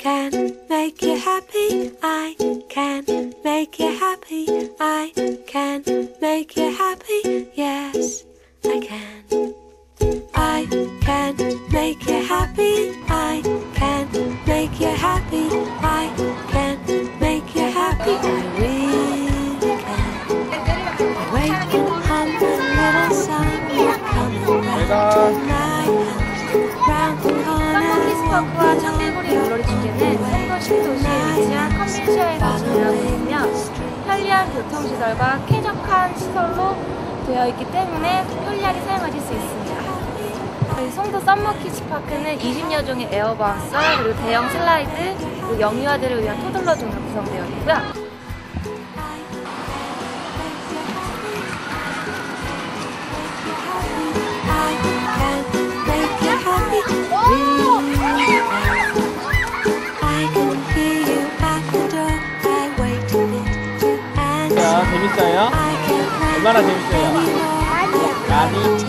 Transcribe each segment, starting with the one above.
can make you happy. I can make you happy. I can make you happy. Yes, I can. I can make you happy. I can make you happy. I can make you happy. I really can. Waking on the little sun, coming round to my house, round the corner. 와 청개구리 물놀이 축제는 송도 신도시에 위치한 컨벤션에서 진행하고 있으며 편리한 교통시설과 쾌적한 시설로 되어 있기 때문에 편리하게 사용하실 수 있습니다. 저희 송도 썸머키즈파크는 20여 종의 에어바운서, 그리고 대형 슬라이드, 그리고 영유아들을 위한 토들러 존으로 구성되어 있고요. 재밌어요? 얼마나 재밌어요? 많이?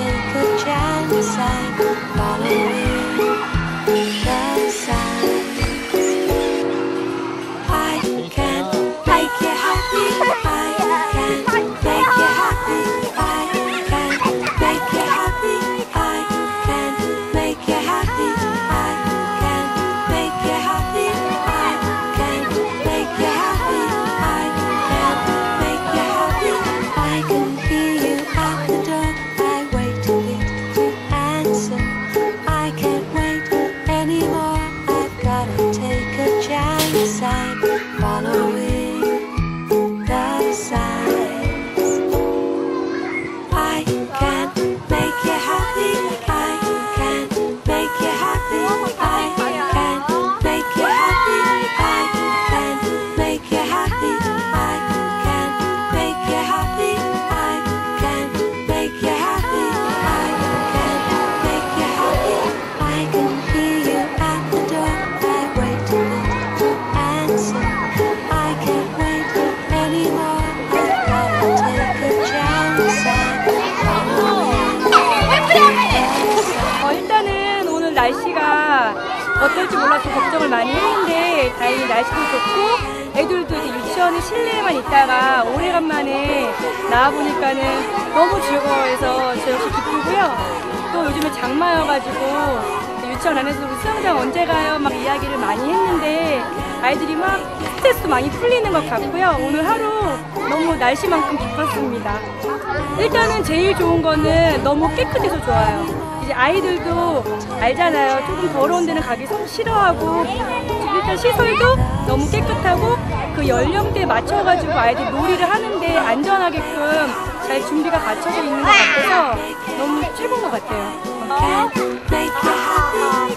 날씨가 어떨지 몰라서 걱정을 많이 했는데 다행히 날씨도 좋고 애들도 이제 유치원에 실내에만 있다가 오래간만에 나와보니까는 너무 즐거워해서 저 역시 기쁘고요. 또 요즘에 장마여가지고 유치원 안에서 우리 수영장 언제 가요? 막 이야기를 많이 했는데 아이들이 막 스트레스도 많이 풀리는 것 같고요. 오늘 하루 너무 날씨만큼 기뻤습니다. 일단은 제일 좋은 거는 너무 깨끗해서 좋아요. 이제 아이들도 알잖아요. 조금 더러운 데는 가기 싫어하고 일단 시설도 너무 깨끗하고 그 연령대에 맞춰가지고 아이들 놀이를 하는데 안전하게끔 잘 준비가 갖춰져 있는 것 같아서 너무 최고인 것 같아요.